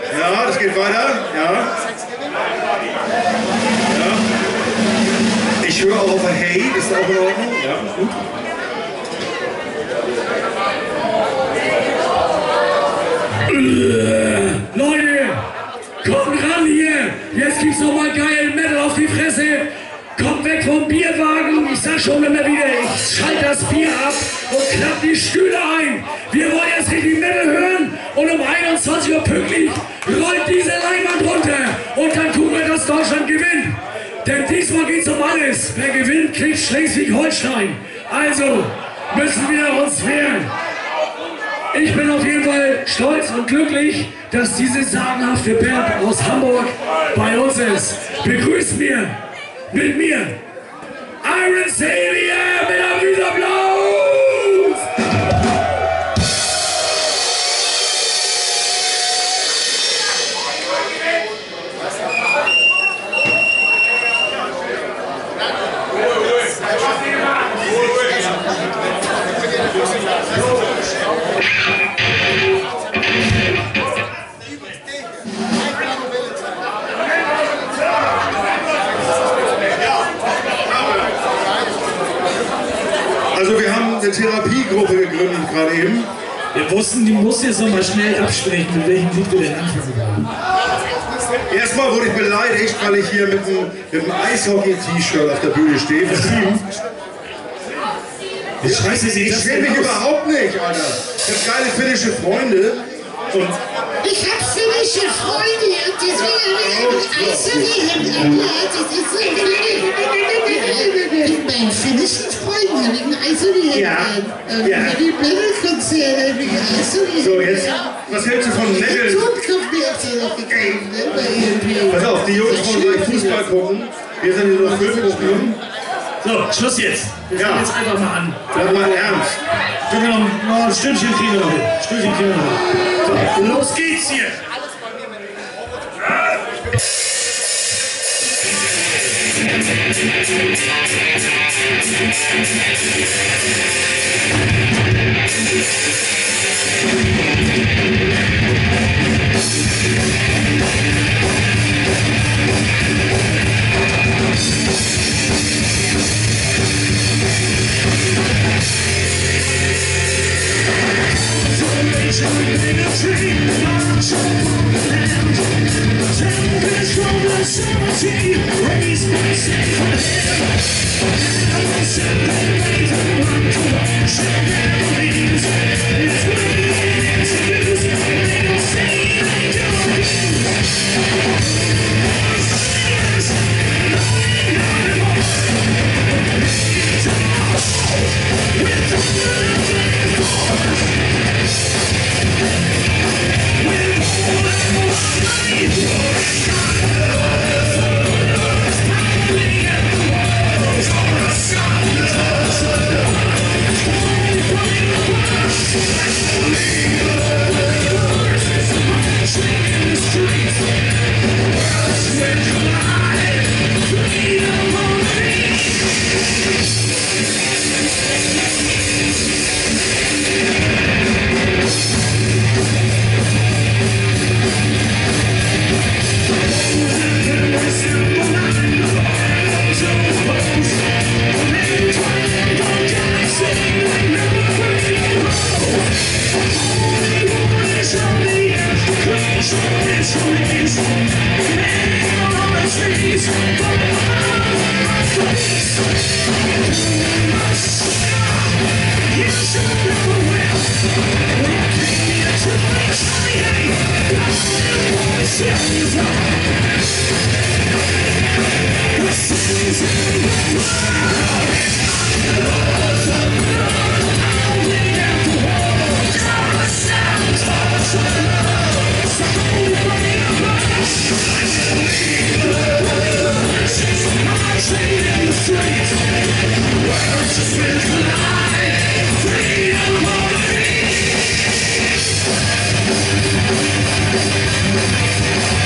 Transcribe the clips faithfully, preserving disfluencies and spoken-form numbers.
Ja, das geht weiter. Ja. Ja. Ich höre auch auf ein Hey, ist auch in Ordnung. Ja, gut. Leute, kommt ran hier! Jetzt gibt's noch mal geilen Metal auf die Fresse! Kommt weg vom Bierwagen! Ich sag schon immer wieder, ich schalte das Bier ab und klapp die Stühle ein! Wir wollen jetzt richtig Metal hören und um einundzwanzig Uhr pünktlich rollt diese Leinwand runter und dann gucken wir, dass Deutschland gewinnt! Denn diesmal geht's um alles! Wer gewinnt, kriegt Schleswig-Holstein! Also müssen wir uns wehren! Ich bin auf jeden Fall stolz und glücklich, dass diese sagenhafte Band aus Hamburg bei uns ist. Begrüßt mir, mit mir, Iron Savior mit einem Riesenapplaus! Also wir haben eine Therapiegruppe gegründet gerade eben. Wir wussten, die muss jetzt noch mal schnell absprechen, mit welchem Lied wir denn anfangen wollen. Erstmal wurde ich beleidigt, weil ich hier mit einem, mit einem Eishockey-T-Shirt auf der Bühne stehe. Wie scheiße sieht Ich das schäme denn mich aus? überhaupt nicht, Alter. Ich habe geile finnische Freunde. Und Ich hab finnische Freunde und deswegen habe ich ein Eishockey-Hemd angehabt. Das ist so mit meinen finnischen Freunden habe ich ein Eishockey-Hemd Ja. an. Und Ja. bei den Metal-Konzerten habe ich ein Eishockey-Hemd so, jetzt, an. was hältst du von Der Metal? Tonkopf mir jetzt noch gekommen, ne? Bei irgendwie. Pass auf, die Jungs wollen gleich Fußball gucken. Wir sind hier noch fünf Gruppen. So, Schluss jetzt. Wir Ja. fangen jetzt einfach mal an. Sag mal ernst. Können wir noch, noch ein Stündchen kriegen wir noch hin. Stündchen kriegen wir noch hin. So, los geht's hier.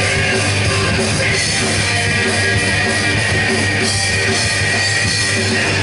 Yeah.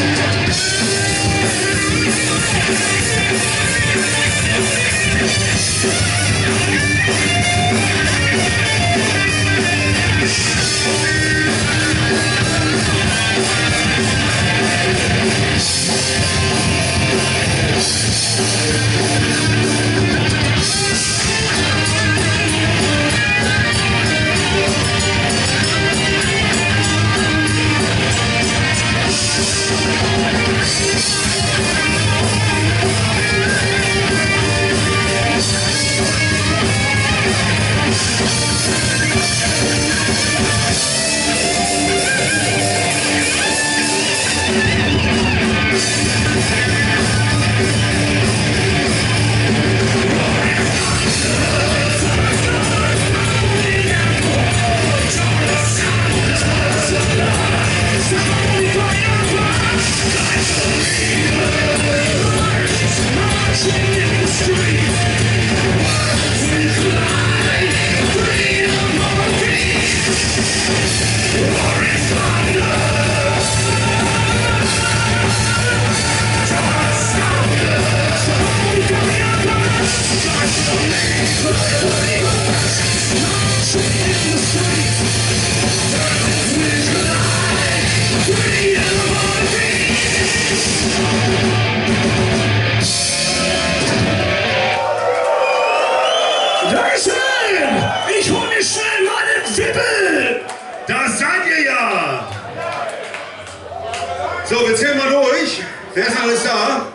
alles da?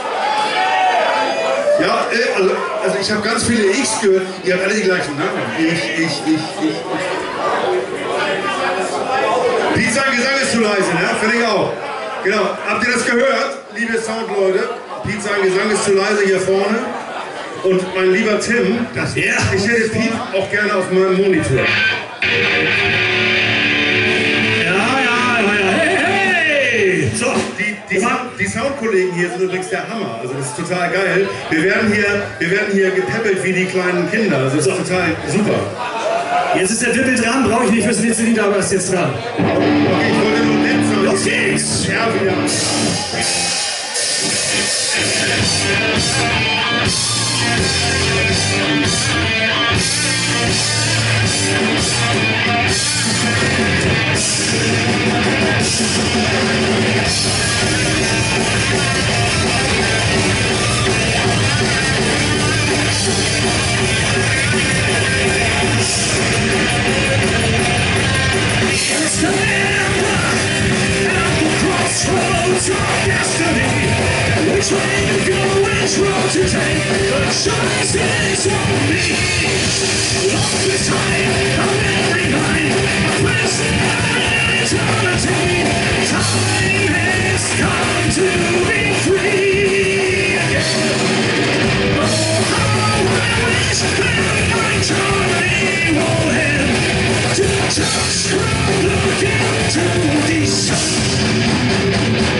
Ja, äh, also, also ich habe ganz viele Ichs gehört. Ihr habt alle die gleichen Namen. Ich, ich, ich, ich. Pete, sein Gesang ist zu leise, ne? Finde ich auch. Genau. Habt ihr das gehört, liebe Soundleute? Pete, sein Gesang ist zu leise hier vorne. Und mein lieber Tim, das, ja. ich hätte Pete auch gerne auf meinem Monitor. So, die, die, die Soundkollegen hier sind übrigens der Hammer. Also das ist total geil. Wir werden hier, wir werden hier gepäppelt wie die kleinen Kinder. Also das ist total super. Jetzt ist der Dippel dran, brauche ich nicht fürs nächste Lied, aber ist jetzt dran. Okay, ich wollte nur nett sein. Los geht's! Ja, wieder. Which way to go, which road to take, the choice is on me. Along this time, I'm very mine, a prisoner in eternity. Time has come to be free again. Oh, how I wish that my journey will end, to just come look into the sun.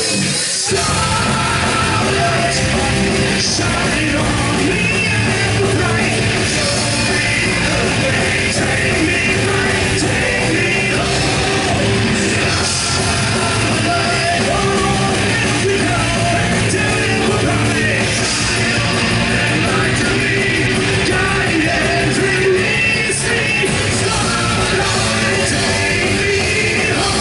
Shine on me and bright. Take me back, take me home. We go back to the bright. And light to me, guide and release me. Starlight, take me home.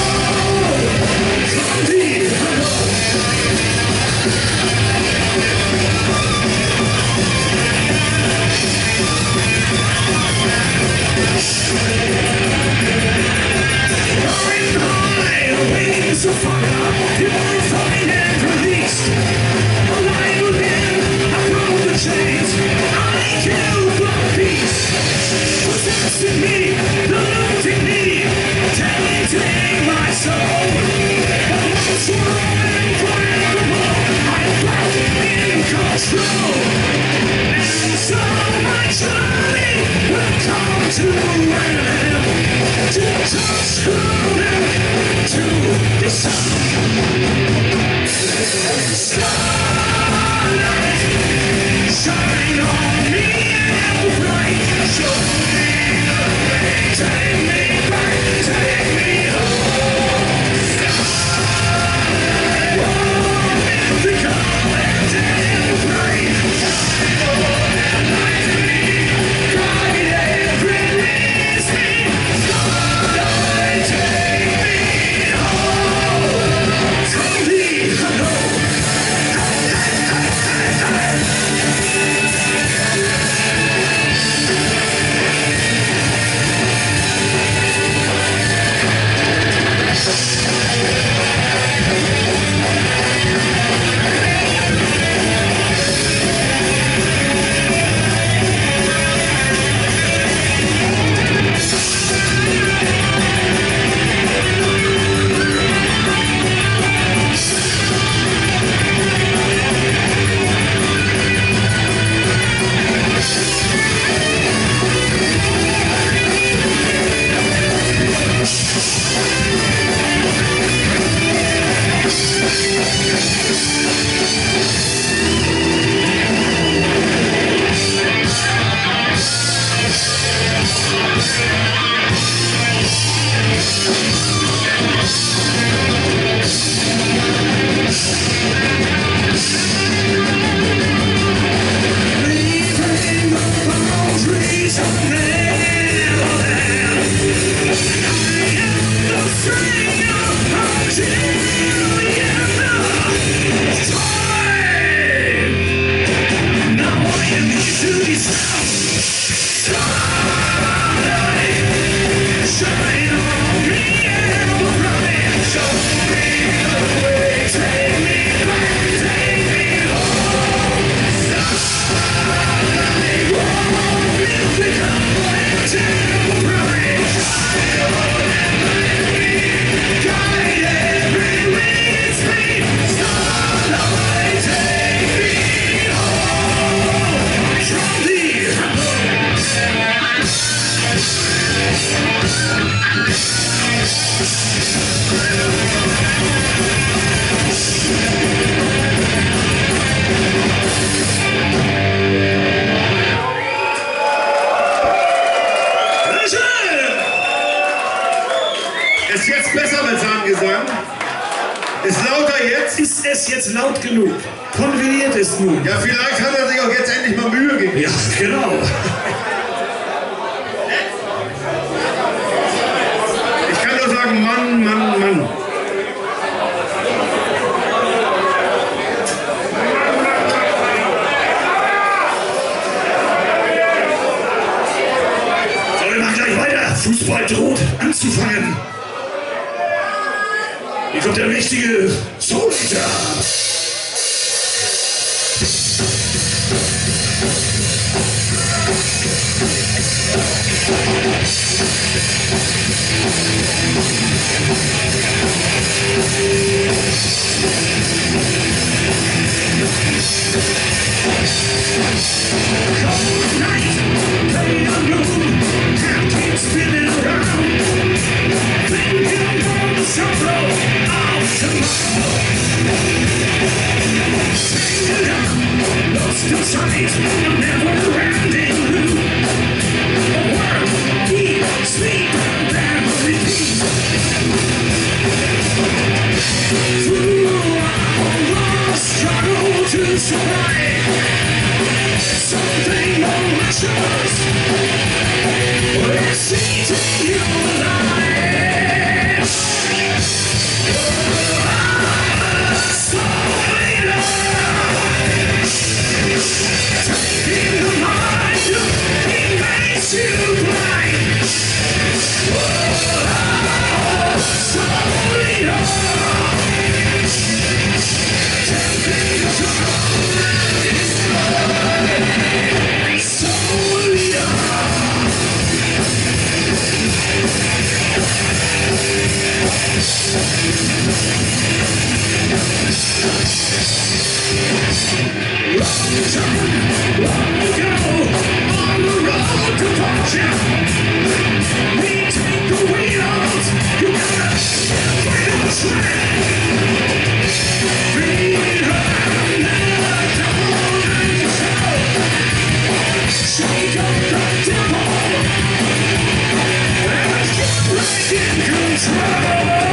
es jetzt besser mit seinem Gesang? Ist lauter jetzt? Ist es jetzt laut genug? Konveniert es nun? Ja, vielleicht hat er sich auch jetzt endlich mal Mühe gegeben. Ja, genau. Ich kann nur sagen, Mann, Mann, Mann. So, wir machen gleich weiter. Fußball droht anzufangen. Hier kommt der richtige Soldier. Cold night, late afternoon, time keeps spinning around. Thinking of the sorrow of tomorrow. Hanging up, lost in sight, a never-ending loop. Work, eat, sleep, then repeat. Through our struggle to survive, something malicious is eating you alive. So later, taking the mind, it makes you blind. So later, taking control and destroy. So later. Long time, long ago, on the road to fortune, we take the wheels, you gotta fight the track. Being hurt, never come and show. Shake up the devil, and get back in control.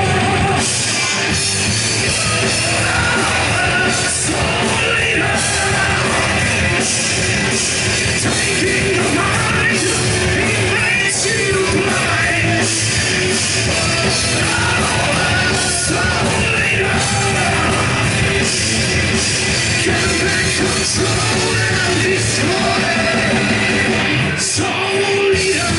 So later, taking the mind, it makes you blind. So later, can take control and destroy. So later.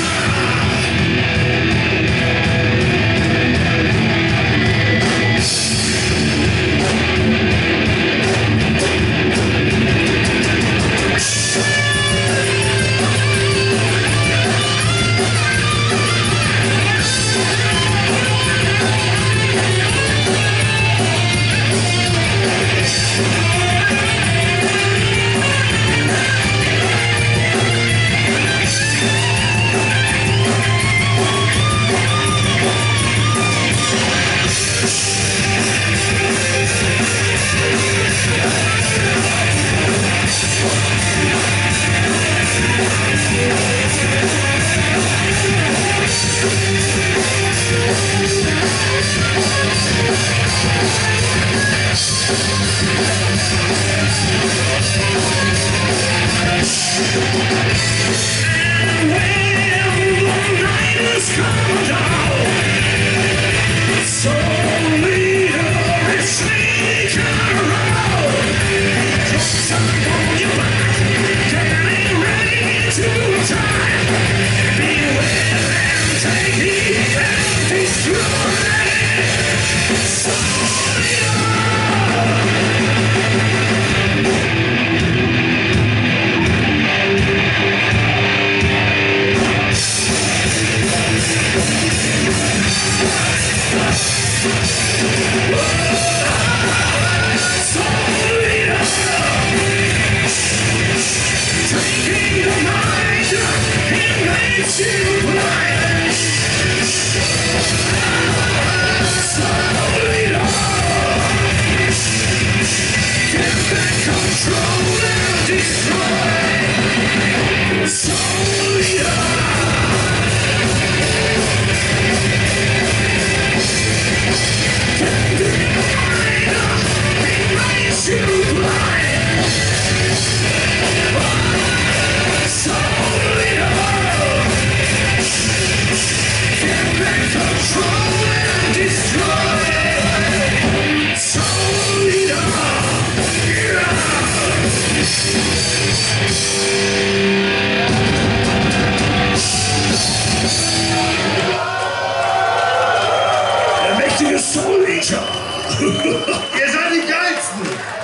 Ihr seid die Geilsten.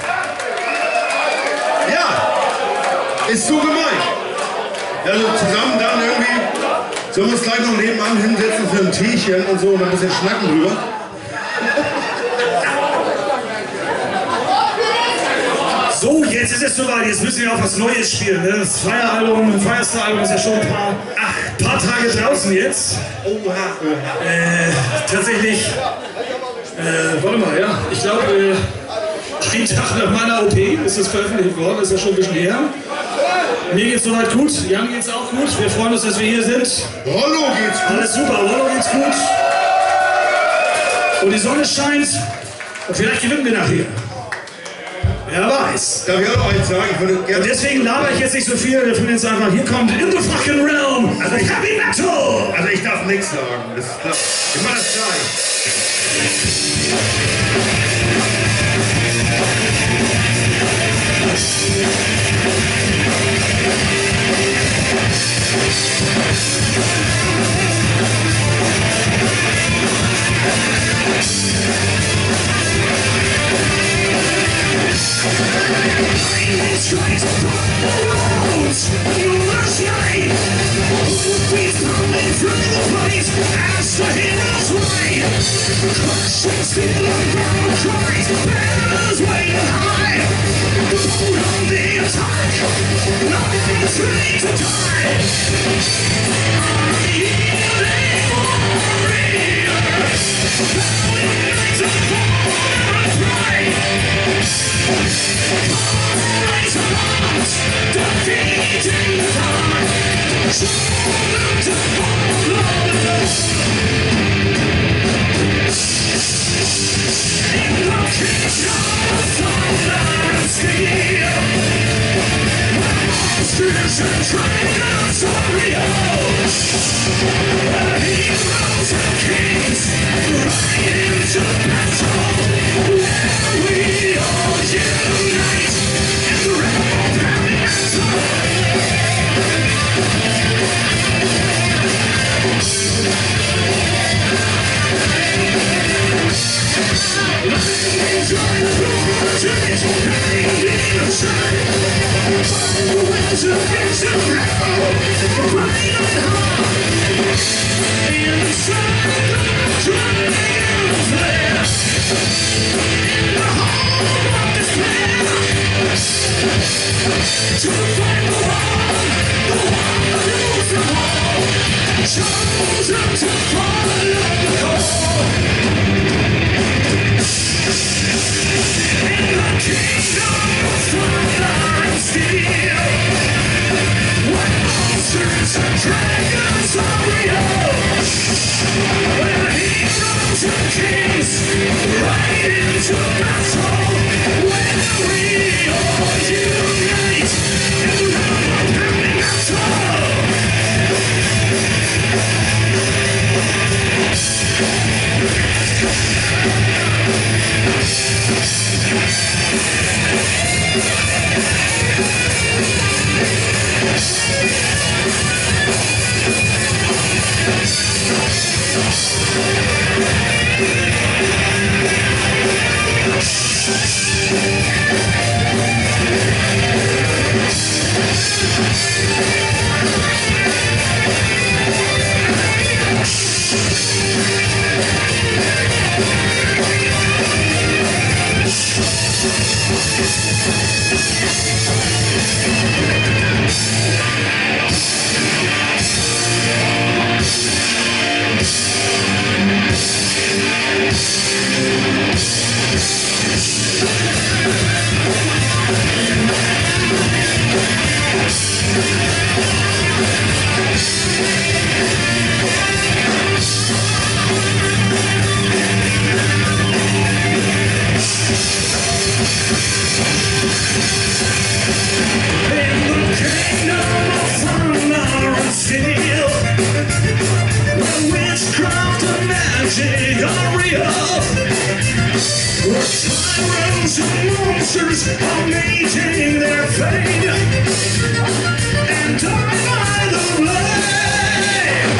Ja, ist so gemeint. Also zusammen dann irgendwie, sollen wir uns gleich noch nebenan hinsetzen für ein Teechen und so und ein bisschen schnacken drüber. So, jetzt ist es soweit, jetzt müssen wir auch was Neues spielen. Ne? Das Feieralbum, Feierstyle-Album ist ja schon ein paar, ach, paar Tage draußen jetzt. Oha. Äh, tatsächlich, äh, warte mal, ja, ich glaube, äh, einen Tag nach meiner O P ist das veröffentlicht worden, ist ja schon ein bisschen her. Mir geht's soweit gut, Jan geht's auch gut, wir freuen uns, dass wir hier sind. Rollo geht's gut. Alles super, Rollo geht's gut. Und die Sonne scheint und vielleicht gewinnen wir nachher. Wer weiß. Darf ich auch noch eins sagen? Ich würde gerne. Und deswegen laber ich jetzt nicht so viel, wir finden jetzt einfach, hier kommt In the Fucking Realm, also Heavy Metal! Also ich darf nichts sagen, das ist klar. Ich mach das gleich.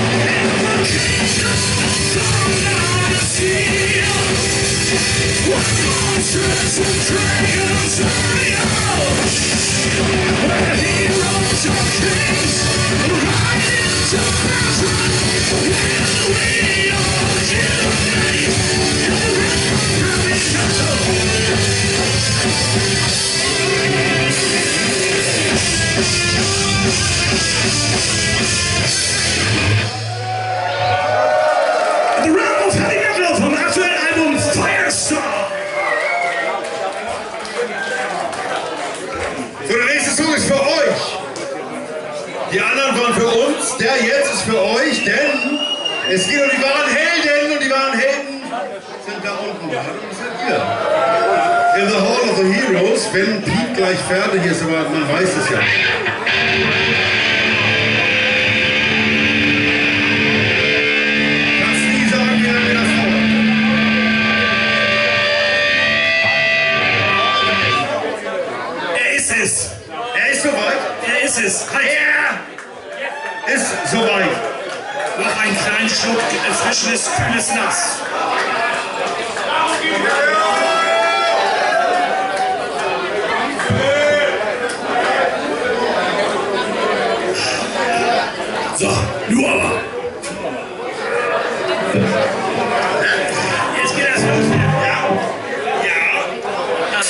What? So, der nächste Song ist für euch. Die anderen waren für uns, der jetzt ist für euch, denn es geht um die wahren Helden und die wahren Helden sind da unten und sind hier. In the Hall of the Heroes, wenn Piet gleich fertig ist, aber man weiß es ja. Kannst nie sagen, wie lange das dauert. Er ist es. Er ist soweit. Er ist es. Halt. Er ist soweit. Noch einen kleinen Schluck erfrischendes, kühles Nass. So, du aber. Jetzt geht das los. Ja. Ja.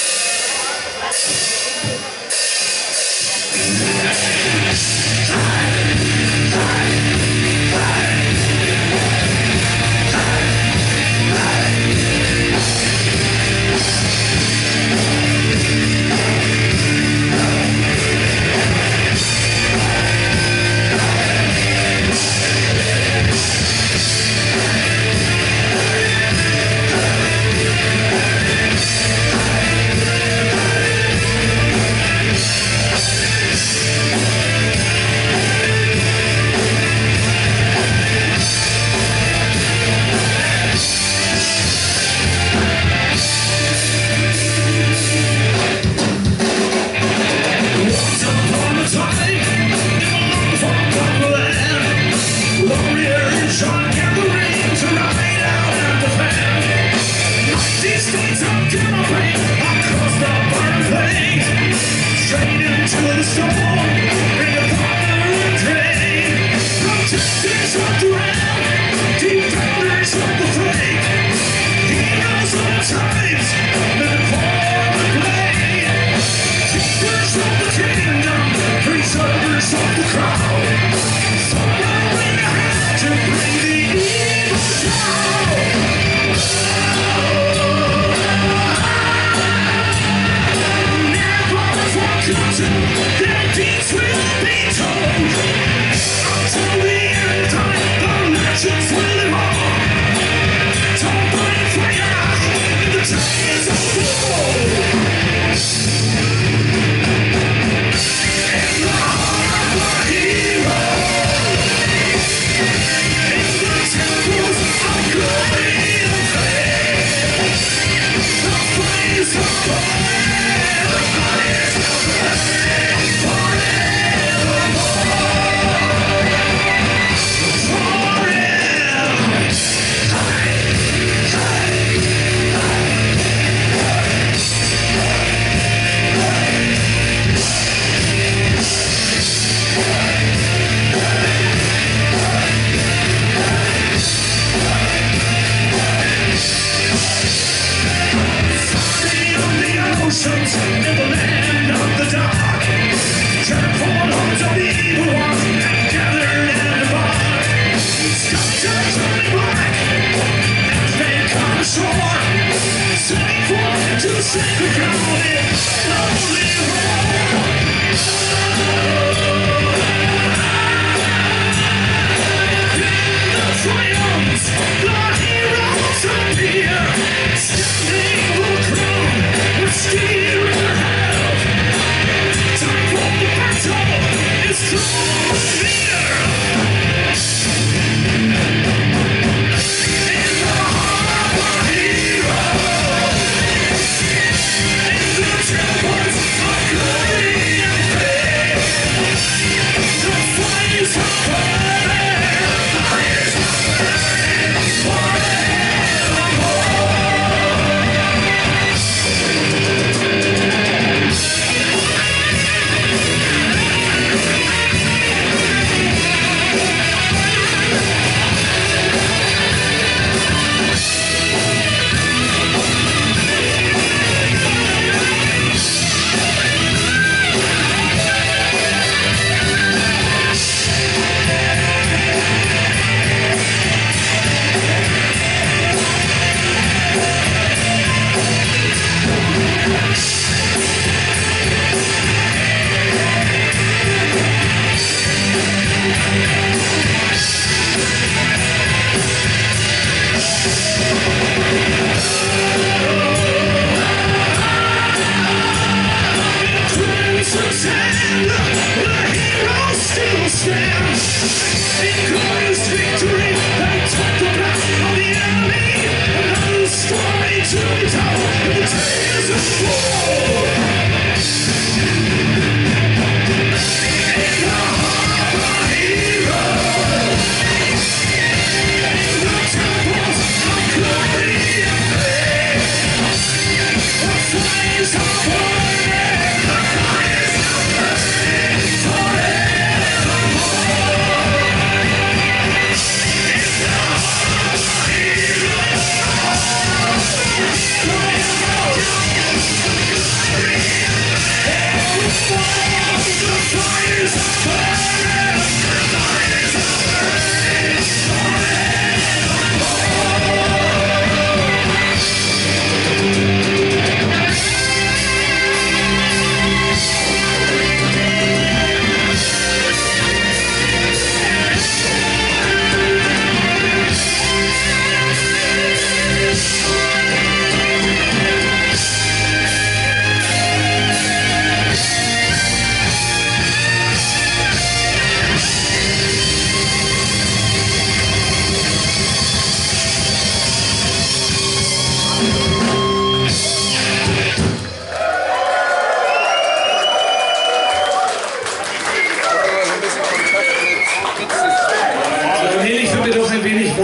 Temple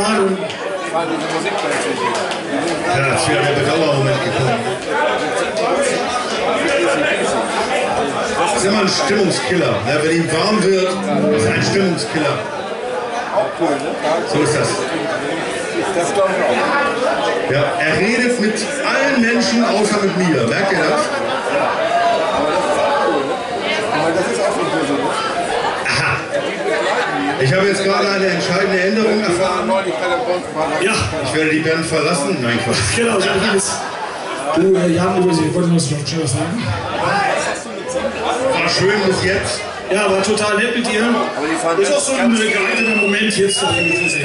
Ahnung. Ja, es wäre der Bedauermoment gekommen. Das ist immer ein Stimmungskiller. Ja, wenn ihm warm wird, ist er ein Stimmungskiller. So ist das. Ja, er redet mit allen Menschen außer mit mir. Merkt ihr das? Aha. Ich habe jetzt gerade eine entscheidende Änderung erfahren. Ja. Ich werde die Band verlassen. Nein, Quatsch. Genau, so geht es. Du, äh, Jan, du wolltest noch schnell was sagen? War schön bis jetzt. Ja, war total nett mit dir. Ist auch so ein geeigneter Moment jetzt. Und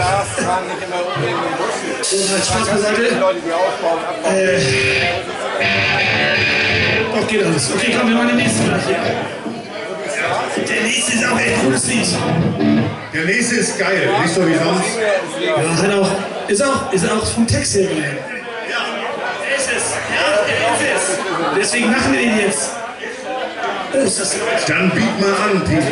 als Spaß beiseite. Äh, doch, geht alles. Okay, komm, wir machen den nächsten gleich hier. Der nächste ist auch ein cooles Lied. Der nächste ist geil, nicht so wie sonst. Ja, hat auch, ist auch, ist auch vom Text her geil. Ja, der ist es. Ja, der ist es. Deswegen machen wir den jetzt. Oh, ist das laut. Dann biet mal an, Pete.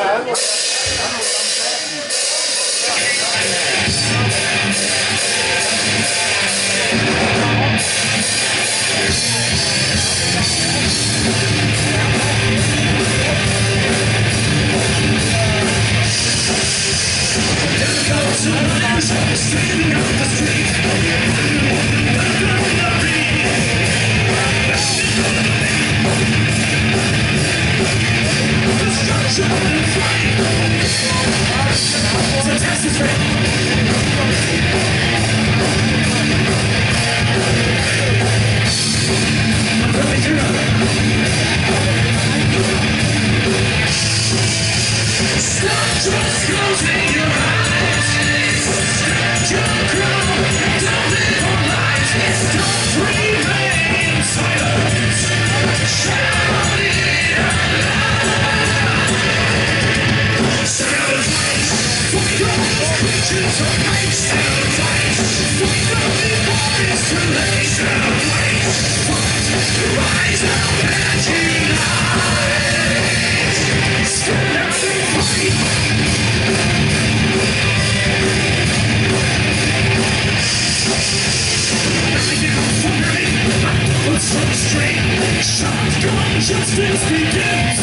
Justice begins.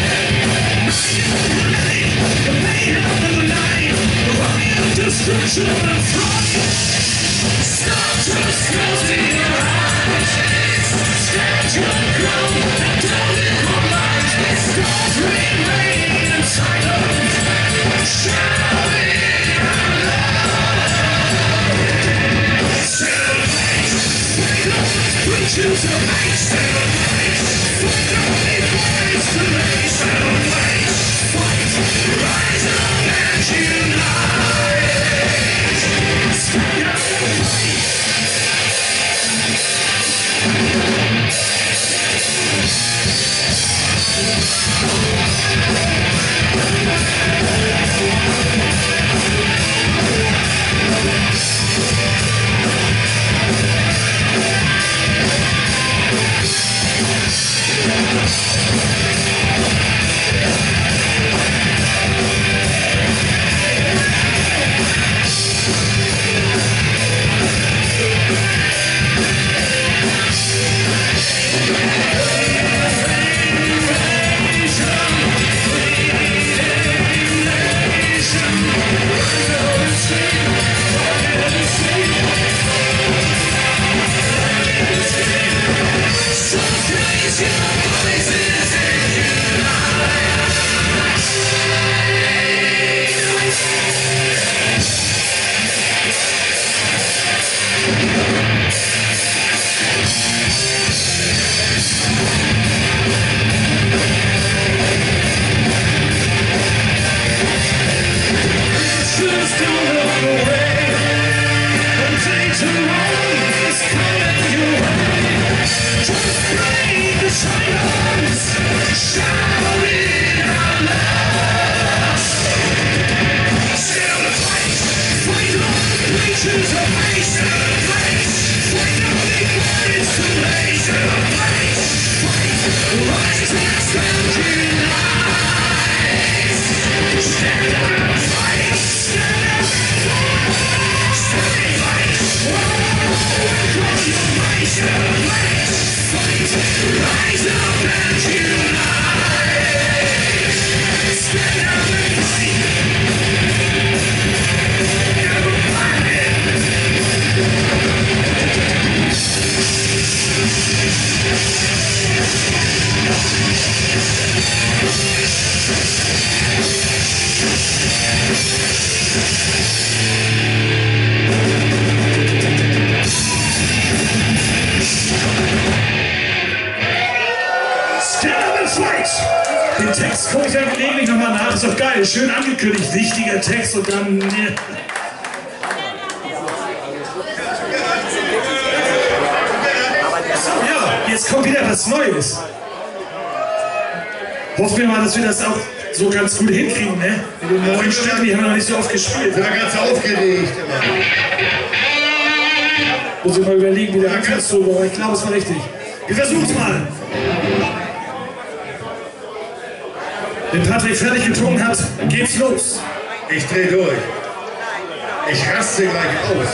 The mayhem of the night, the running destruction and fright. Stop just closing your eyes. Stand your ground and don't live on light. Don't remain in silence. Shouting out loud. Celebrate. Freedom, preachers of hate. Celebrate. Rise up and unite. Stand up and fight. Stand up and fight. Stand up and fight. Rise up and unite. Stand up and fight. Den Text gucke ich ja gelegentlich nochmal nach, ist doch geil, schön angekündigt, wichtiger Text und dann... Ne. Ja, jetzt kommt wieder was Neues. Hoffen wir mal, dass wir das auch so ganz gut hinkriegen, ne? Mit den neuen Stücken, die haben wir noch nicht so oft gespielt. Ich war ganz aufgeregt immer. Muss ich mal überlegen, wie der Anfangs so war, ich glaube, es war richtig. Wir versuchen es mal. Wenn Patrick fertig getrunken hat, geht's los. Ich dreh durch. Ich raste gleich aus.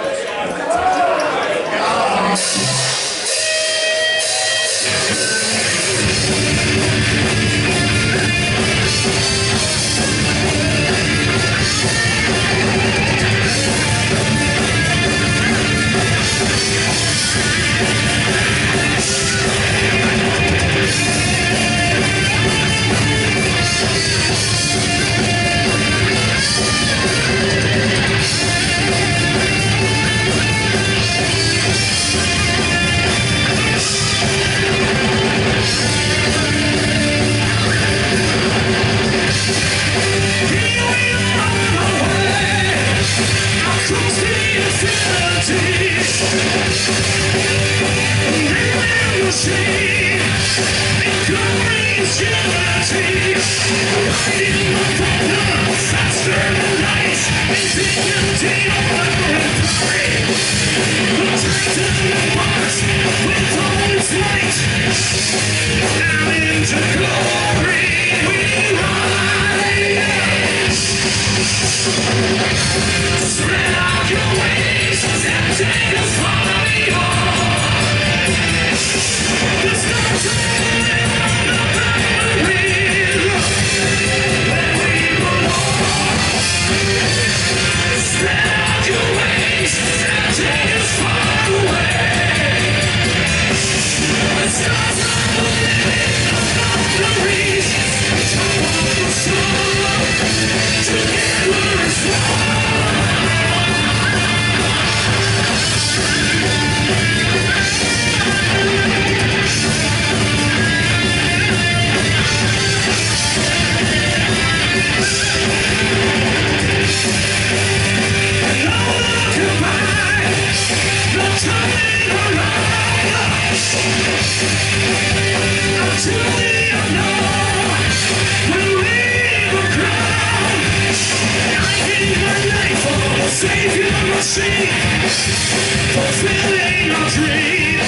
Fulfilling our dream,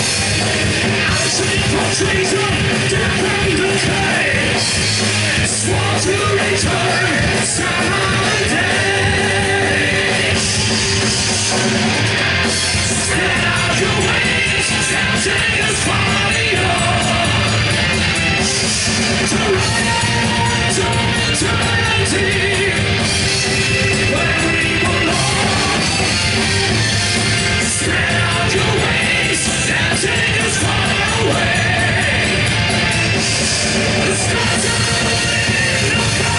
our sinful treason, death and decay, swore to return someday. Spread out your wings and take us far beyond, to run to eternity, where we belong. Spread out your wings and take us far away. The stars are in the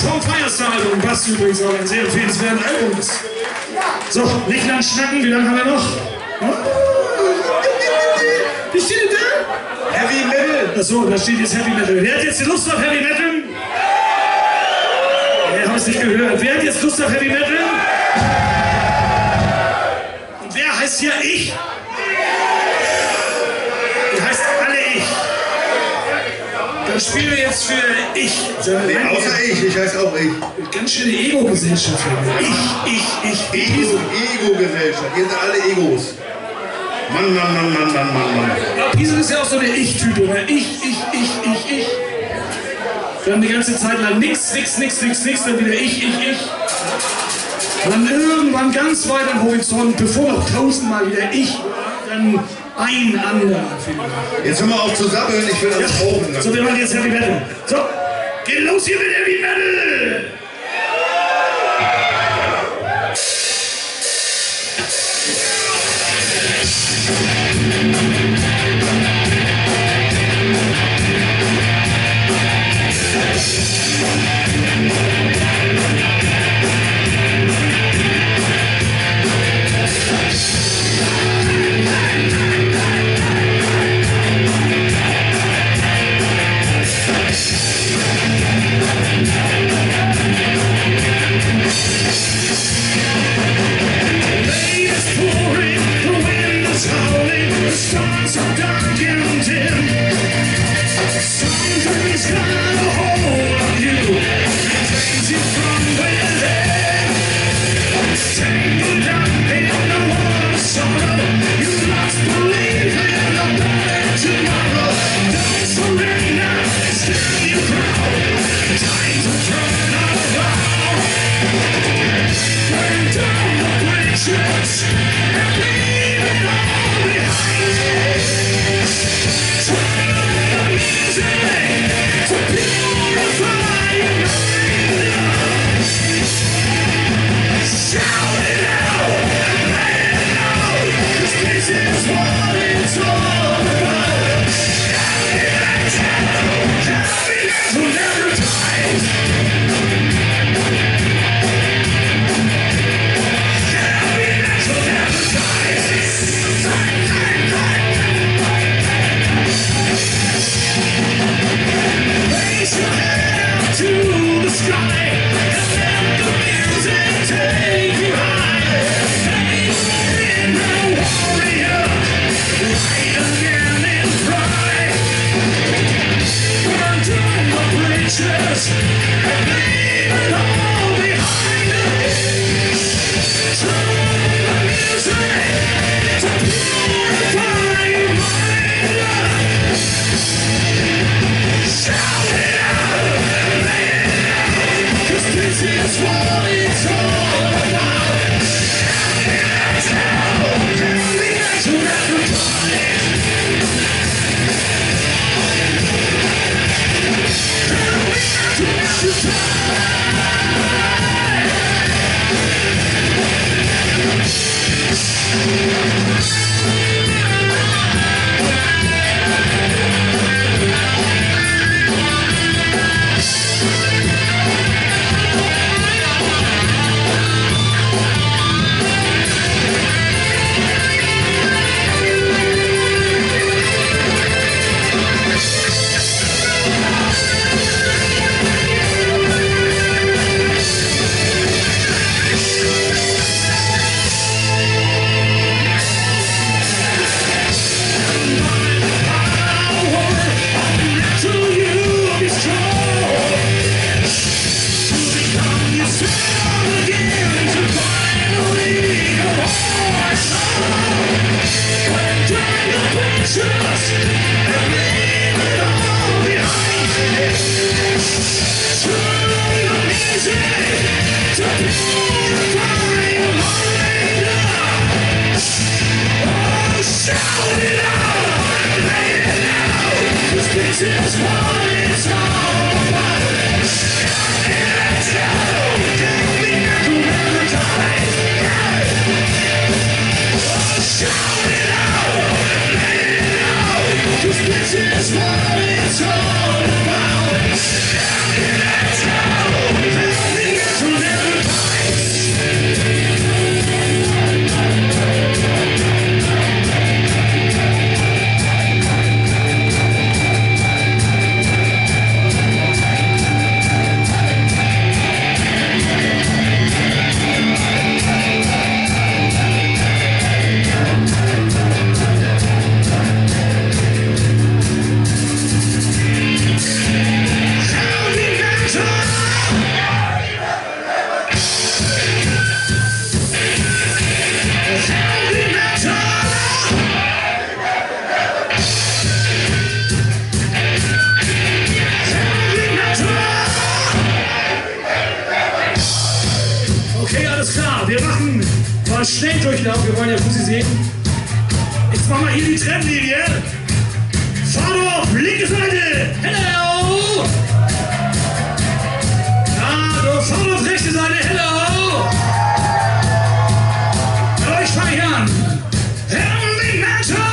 vom Firestar-Album, was übrigens auch ein sehr empfehlenswertes Album ist. So, nicht lang schnacken, wie lange haben wir noch? Hm? Wie steht denn da? Heavy Metal. Achso, da steht jetzt Heavy Metal. Wer hat jetzt Lust auf Heavy Metal? Wer hat es nicht gehört? Wer hat jetzt Lust auf Heavy Metal? Und wer heißt hier ich? Ihr heißt alle ich. Dann spielen wir jetzt für ich. Nee, außer ich, ich heiße auch ich. Ganz schöne Ego-Gesellschaft. Ich, ich, ich, ich. Ego, Ego-Gesellschaft. Ihr seid alle Egos. Mann, Mann, Mann, Mann, Mann, Mann, Mann. Ja, Piesel ist ja auch so der Ich-Typ, oder? Ich, ich, ich, ich, ich. Dann die ganze Zeit lang nix, nix, nix, nix, nix, dann wieder ich, ich, ich. Und dann irgendwann ganz weit am Horizont, bevor noch tausendmal wieder ich, dann ein anderer. Jetzt hör mal auf zu sappeln, ich will das rauchen. So, wir machen jetzt Heavy Metal. So, geht los hier mit Heavy Metal! schnell durchlaufen, wir wollen ja Fussi sehen. Jetzt machen wir hier die Trennlinie. Fahrdorf, linke Seite. Hello! Ah, Fahrdorf, rechte Seite. Hello! Aber ich fange hier an. Heavenly Matter!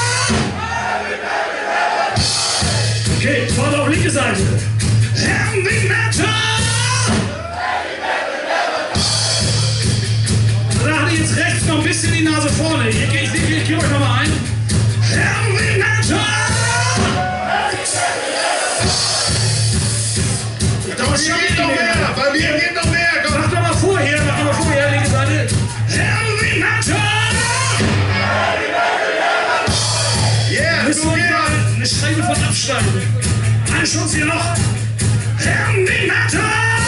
Okay, Fahrdorf, linke Seite. Heavenly Matter! Da hatte ich jetzt rechts noch ein bisschen die Nase vorne. Hier gehe ich, ich gebe euch nochmal ein. Heavenly Matter! Bei mir geht noch mehr, bei mir geht noch mehr. Komm. Mach doch mal vorher, mach doch mal vorher, linke Seite. Heavenly Matter! Yeah, Müssen so wir geht mal eine Scheibe von abschneiden. Eine Chance hier noch. Heavenly Matter!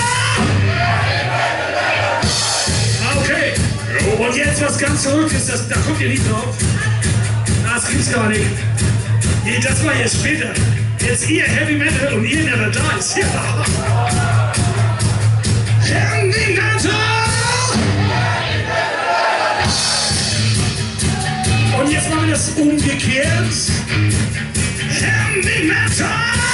Ah, okay. Und jetzt was ganz Verrücktes, das, da kommt ihr nicht drauf. Na, das gibt's gar nicht. Nee, das war jetzt später. Jetzt ihr Heavy Metal und ihr Never Dies. Ja. Heavy Metal! Und jetzt machen wir das umgekehrt. Heavy Metal!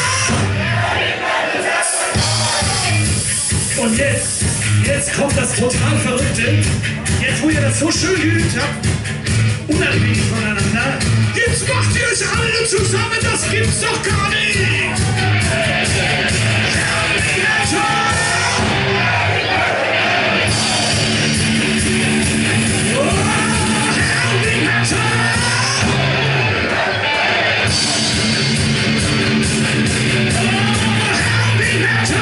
Und jetzt, jetzt kommt das total Verrückte. Jetzt, wo ihr das so schön geübt habt, unabhängig voneinander, jetzt macht ihr euch alle zusammen, das gibt's doch gar nicht! Heavy Metal! Oh, Heavy Metal! Oh, Heavy Metal!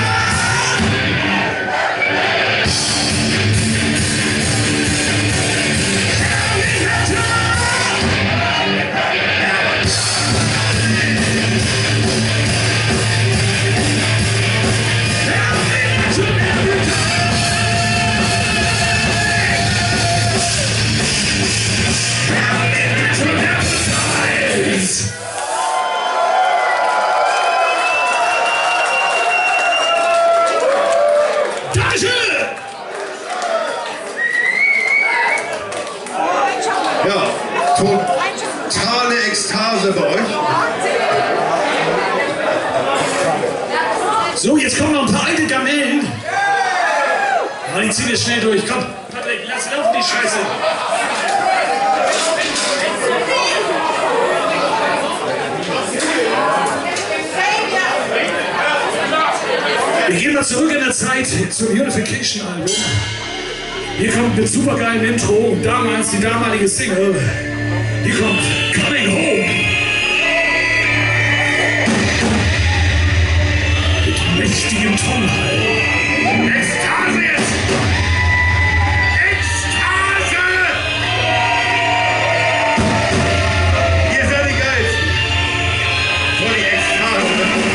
Ja, totale Ekstase bei euch. So, jetzt kommen noch ein paar alte Gamellen. Aber die ziehen wir schnell durch. Komm, Patrick, lass laufen die Scheiße. Wir gehen mal zurück in der Zeit zum Unification-Album. Hier kommt mit supergeilem Intro und damals die damalige Single. Hier kommt Coming Home. Mit mächtigem Tonhall. Ekstase jetzt! Ekstase! Ihr seid die Geilsten. Voll die Ekstase.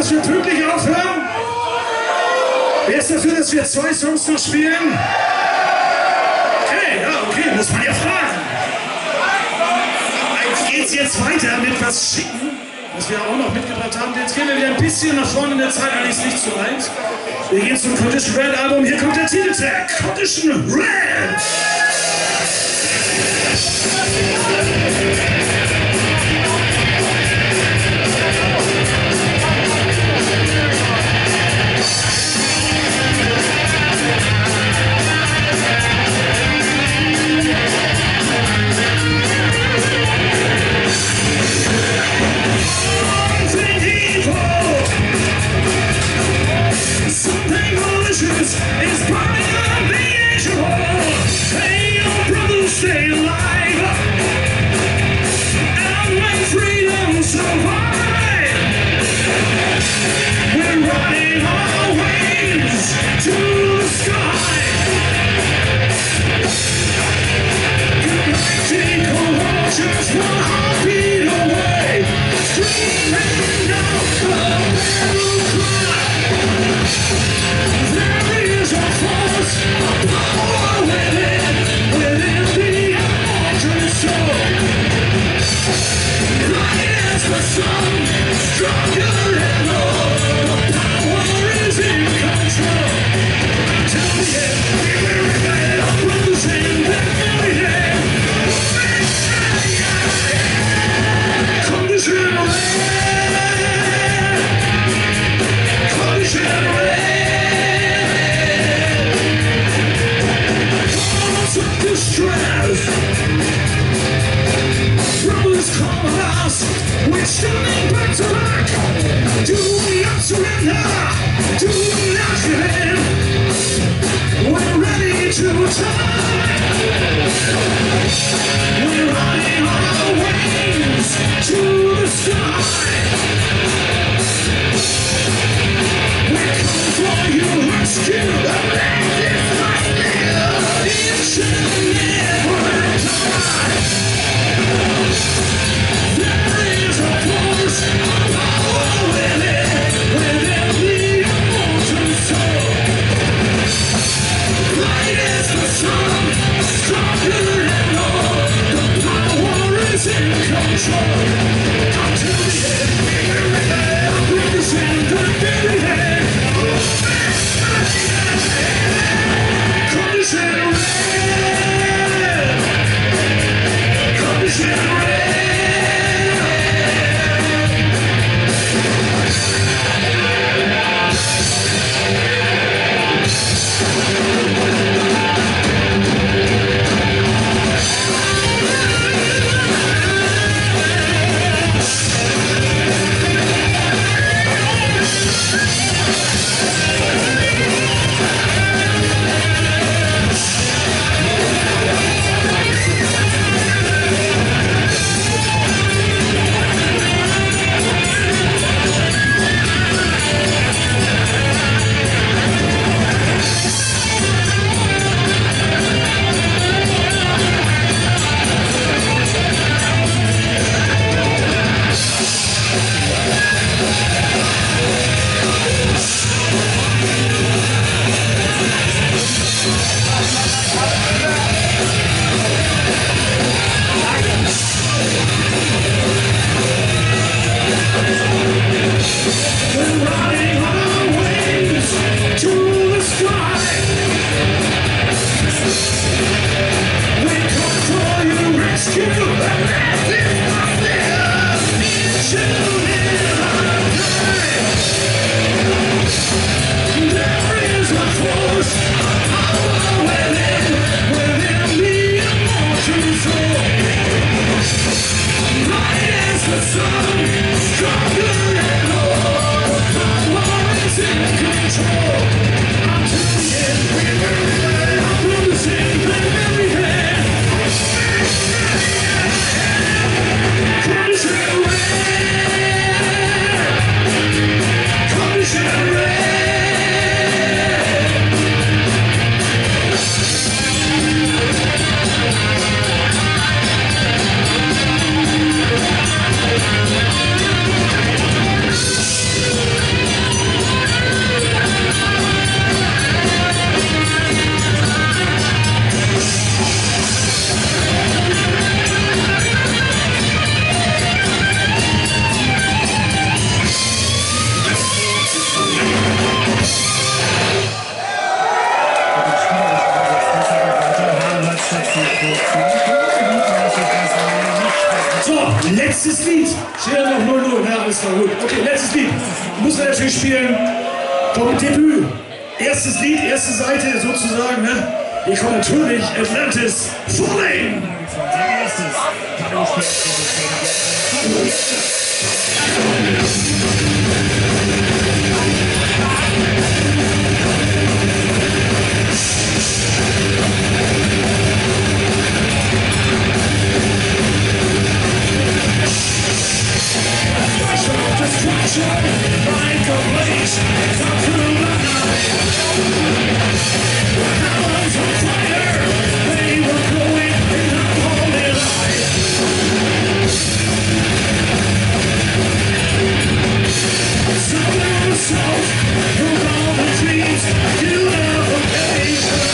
dass wir pünktlich aufhören? Wer ist dafür, dass wir zwei Songs noch spielen? Okay, ja, okay, muss man ja fragen. Jetzt geht's jetzt weiter mit was Schicken, was wir auch noch mitgebracht haben. Jetzt gehen wir wieder ein bisschen nach vorne in der Zeit, eigentlich ist nicht so weit. Wir gehen zum Condition Red Album. Hier kommt der Titeltrack, Condition Red. It's burning up the edge of war. Hey, your brothers stay alive. And when freedom survives, we're riding our wings to the sky. United cohorts, one heartbeat away, screaming out the battle cry. There is a force, a power within, within the immortal soul. Light as the sun, stronger than all. The power is in control. Until the end, we will remain our brothers in every day. Condition red, condition red. Distress. Brothers come us, we're standing back to back. Do we not surrender? Do we not give in? We're ready to attack. We're riding our wings to the sky. We come for you, rescue the land is right there. It's never die. There is a force, a power within, within the immortal soul. Light as the sun, stronger than all. The power is in control. Until the end, we will remain our brothers in the very end. Condition red, condition red. We're riding our wings to the sky. We come for you, rescue the land is not there. It's never die. There is a force, a power within, within the immortal soul. Light as the sun, stronger than all. Power is in control. Until the end, we will remain our brothers in the very hand. Condition red, condition red. We'll be right back. alles klar, gut. Okay, letztes Lied. Muss man natürlich spielen vom Debüt. Erstes Lied, erste Seite sozusagen, ne? Hier kommt natürlich Atlantis Falling. Destruction, like a blaze, come through the night. When I was on fire, they were glowing in the holy light. Southern south, through all the dreams, unification.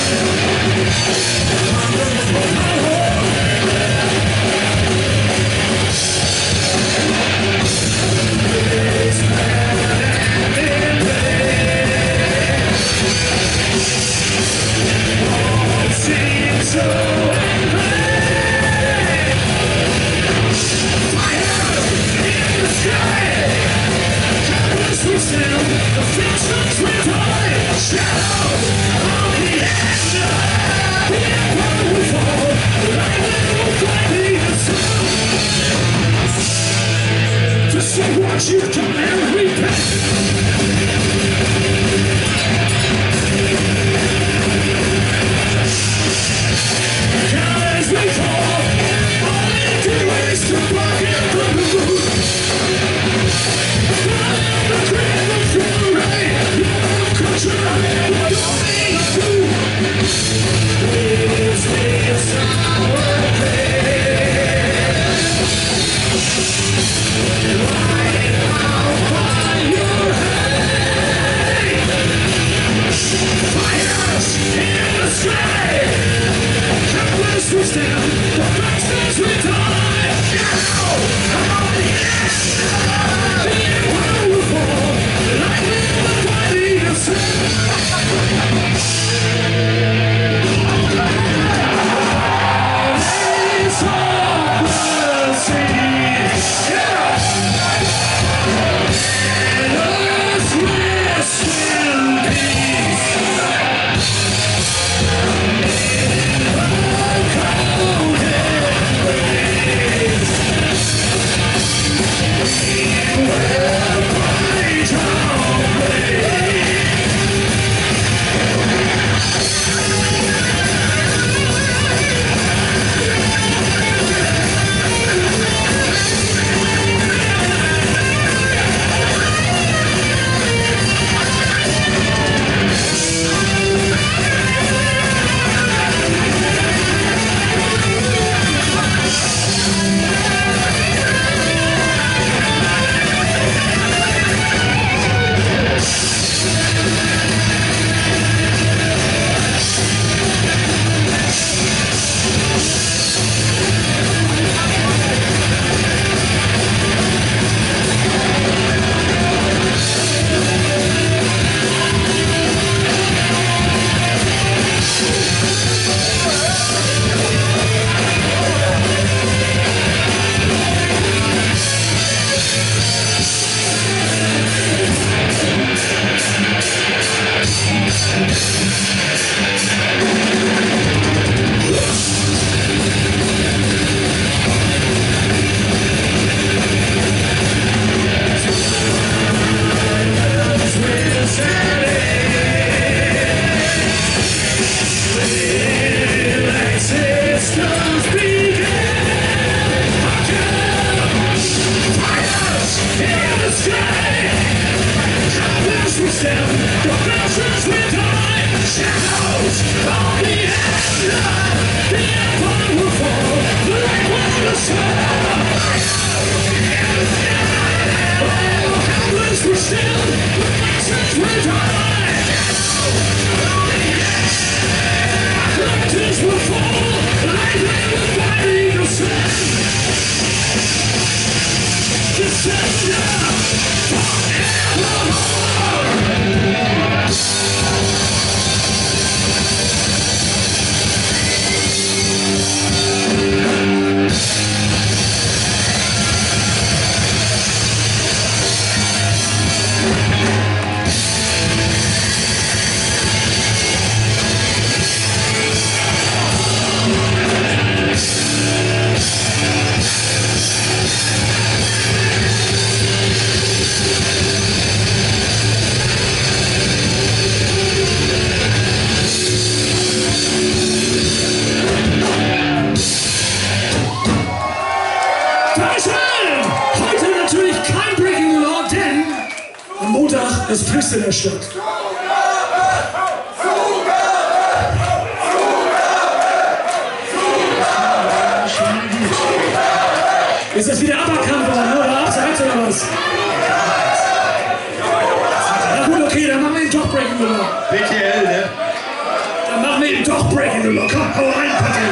What you've done and repent. As we fall, all we do is to rock in the mood. I'm the dream of fury, your culture, what don't we do? This is our day. Das Pflicht in der Stadt. Ist das wieder aberkannt worden, oder? Abseits oder was? Na gut, okay, dann machen wir ihn doch Breaking the Law. B T L, ne? Dann machen wir ihn doch Breaking the Law. Komm, hau rein, Patrick.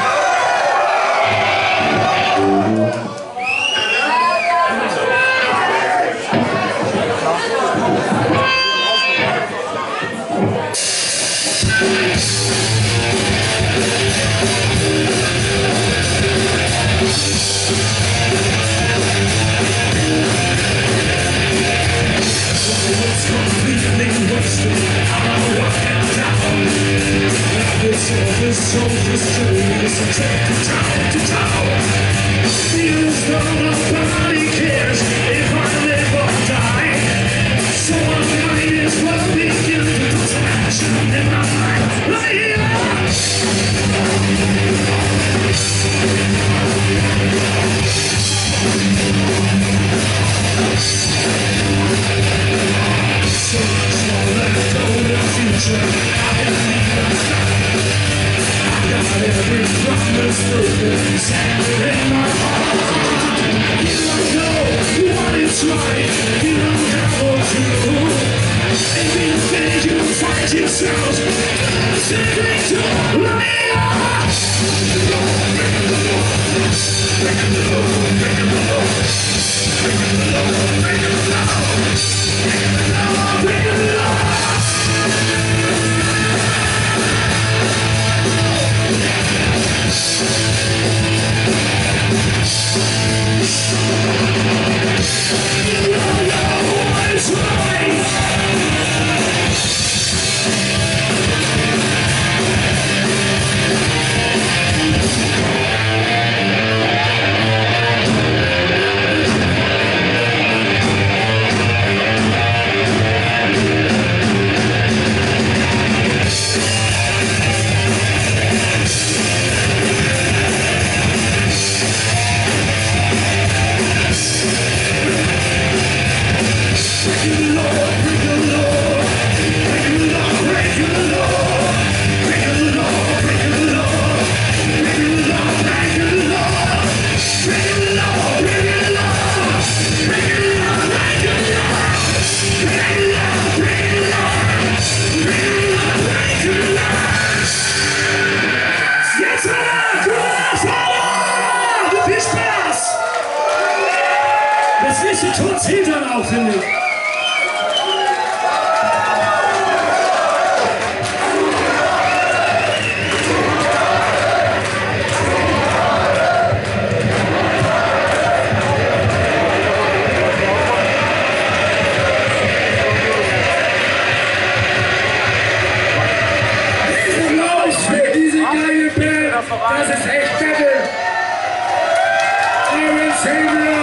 Das ist echt Battle. Iron Savior.